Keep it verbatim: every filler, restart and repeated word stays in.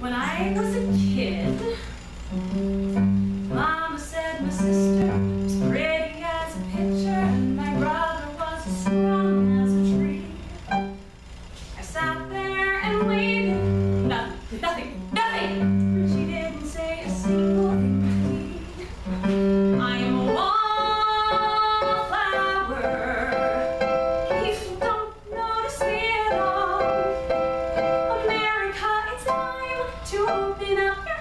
When I was a kid, Mama said my sister was pretty as a picture and my brother was as strong as a tree. I sat there and waited, nothing, nothing, nothing. She didn't say a single thing to me. I am a wallflower. People don't notice me at all. America, it's time to open up your